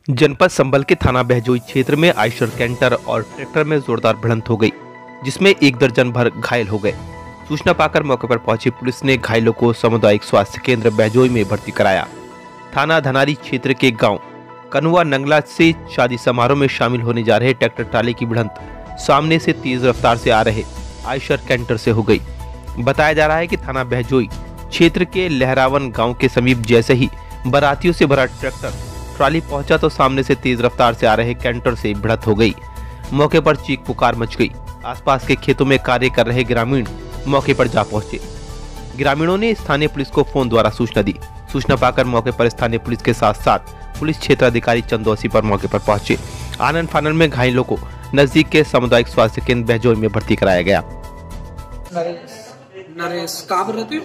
जनपद संभल के थाना बहजोई क्षेत्र में आयशर कैंटर और ट्रैक्टर में जोरदार भिड़ंत हो गई, जिसमें 1 दर्जन भर घायल हो गए। सूचना पाकर मौके पर पहुंची पुलिस ने घायलों को सामुदायिक स्वास्थ्य केंद्र बहजोई में भर्ती कराया। थाना धनारी क्षेत्र के गांव कनुआ नंगला से शादी समारोह में शामिल होने जा रहे ट्रैक्टर ट्राली की भिड़ंत सामने से तेज रफ्तार से आ रहे आयशर कैंटर से हो गई। बताया जा रहा है कि थाना बहजोई क्षेत्र के लहरावन गांव के समीप जैसे ही बारातियों से भरा ट्रैक्टर ट्राली पहुंचा तो सामने से तेज रफ्तार से आ रहे कैंटर से भिड़ंत हो गई। मौके पर चीख पुकार मच गई। आसपास के खेतों में कार्य कर रहे ग्रामीण मौके पर जा पहुंचे। ग्रामीणों ने स्थानीय पुलिस को फोन द्वारा सूचना दी। सूचना पाकर मौके पर स्थानीय पुलिस के साथ साथ पुलिस क्षेत्राधिकारी चंदौसी पर मौके पर पहुंचे। आनन फानन में घायलों को नजदीक के सामुदायिक स्वास्थ्य केंद्र बहजोई में भर्ती कराया गया। नरेश कहाँ पर रहते हो?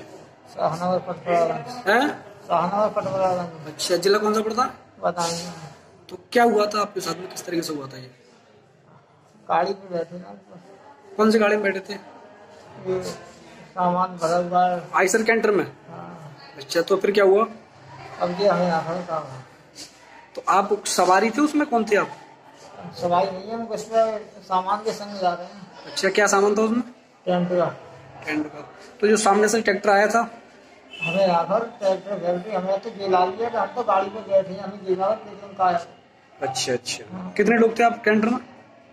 अच्छा, जिला कौन सा पड़ता? तो क्या हुआ था आपके साथ में, किस तरीके से हुआ था ये? गाड़ी पे बैठे ना। कौन सी गाड़ी में बैठे थे? ये सामान भरा हुआ है आयशर कैंटर में। अच्छा, तो फिर क्या हुआ? अब ये हमें आखिर का तो आप सवारी थे उसमें, कौन थे आप? सवारी नहीं है, हम बस सामान के संग जा रहे हैं। अच्छा, क्या सामान था उसमें? टेंट का। टेंट का। तो जो सामने से ट्रैक्टर आया था, हमें आखिर ट्रैक्टर बैठे, हमें तो जेला लिया, हम तो गाड़ी पे बैठे, हमें जेला लेकिन का। अच्छा अच्छा, कितने लोग थे आप कैंटर में?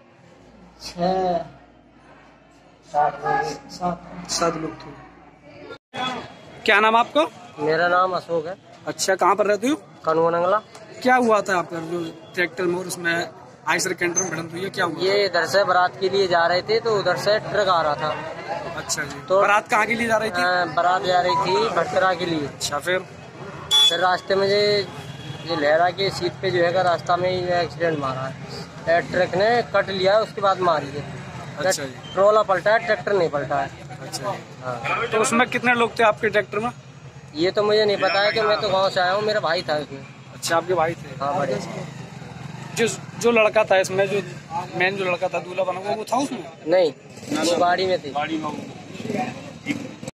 7 लोग थे। क्या नाम आपका? मेरा नाम अशोक है। अच्छा, कहाँ पर रहते हो? कनुआ नंगला। क्या हुआ था आपका जो ट्रैक्टर में और उसमें आयशर कैंटर में भिड़ंत हुई है, क्या हुआ? ये इधर से बारात के लिए जा रहे थे, तो उधर से ट्रक आ रहा था। अच्छा जी। तो बारात कहाँ के लिए जा रही थी? बारात जा रही थी भटकरा के लिए। अच्छा, फिर रास्ते में ये लहरा के सीट पे जो है रास्ता में एक्सीडेंट मारा है। ट्रक ने कट लिया है, उसके बाद मारी है। अच्छा जी। ट्रोला पलटा है, ट्रैक्टर नहीं पलटा है। अच्छा हाँ। तो उसमें कितने लोग थे आपके ट्रैक्टर में? ये तो मुझे नहीं पता है कि मैं तो गांव से आया हूँ, मेरा भाई था इसमें। अच्छा, आपके भाई थे? हाँ, बड़े। जो लड़का था इसमें, जो मेन जो लड़का था दूल्हा बना वो था उसमें? नहीं, वो गाड़ी में थे। गाड़ी में